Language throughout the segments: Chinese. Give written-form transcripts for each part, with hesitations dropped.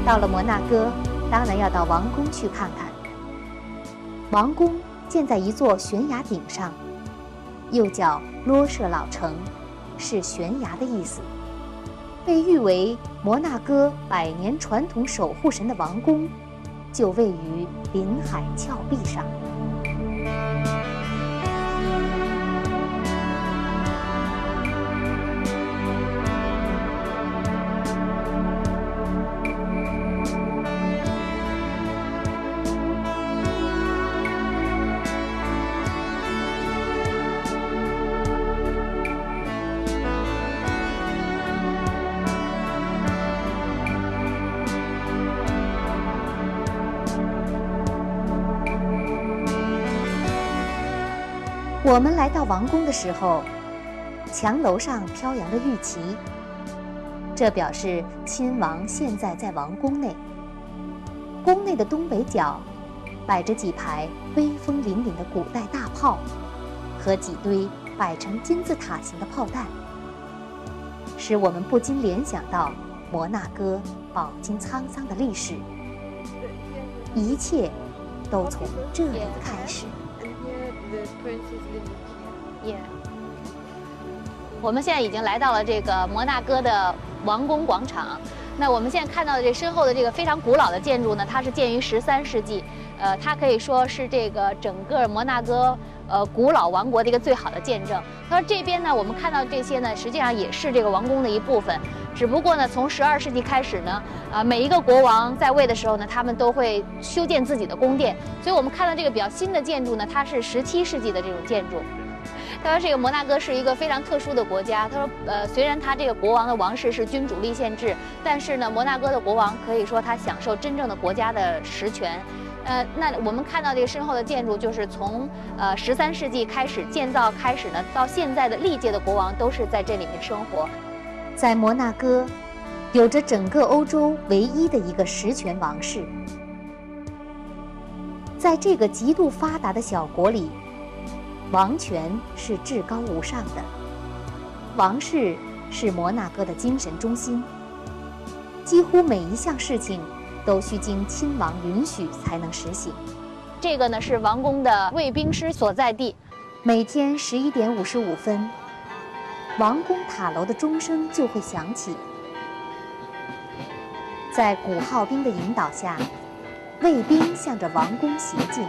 到了摩纳哥，当然要到王宫去看看。王宫建在一座悬崖顶上，又叫罗舍老城，是悬崖的意思。被誉为摩纳哥100年传统守护神的王宫，就位于临海峭壁上。我们来到王宫的时候，墙楼上飘扬着玉旗，这表示亲王现在在王宫内。宫内的东北角摆着几排威风凛凛的古代大炮，和几堆摆成金字塔形的炮弹，使我们不禁联想到摩纳哥饱经沧桑的历史。一切都从这里开始。 我们现在已经来到了这个摩纳哥的王宫广场。那我们现在看到的这身后的这个非常古老的建筑呢，它是建于13世纪，它可以说是这个整个摩纳哥古老王国的一个最好的见证。他说这边呢，我们看到这些呢，实际上也是这个王宫的一部分。只不过呢，从12世纪开始呢，每一个国王在位的时候呢，他们都会修建自己的宫殿。所以我们看到这个比较新的建筑呢，它是17世纪的这种建筑。他说这个摩纳哥是一个非常特殊的国家。他说，虽然他这个国王的王室是君主立宪制，但是呢，摩纳哥的国王可以说他享受真正的国家的实权。那我们看到这个身后的建筑，就是从13世纪开始建造开始呢，到现在的历届的国王都是在这里面生活。 在摩纳哥，有着整个欧洲唯一的一个实权王室。在这个极度发达的小国里，王权是至高无上的，王室是摩纳哥的精神中心，几乎每一项事情都需经亲王允许才能实行。 这个呢是王宫的卫兵师所在地。 每天11点55分，王宫塔楼的钟声就会响起。在古号兵的引导下，卫兵向着王宫行进。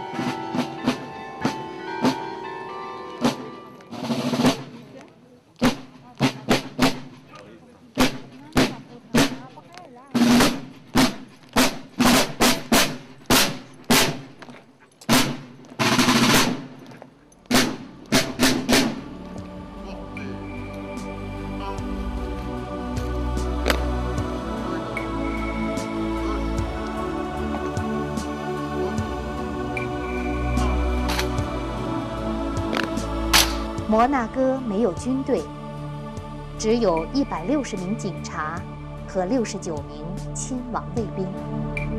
摩纳哥没有军队，只有160名警察和69名亲王卫兵。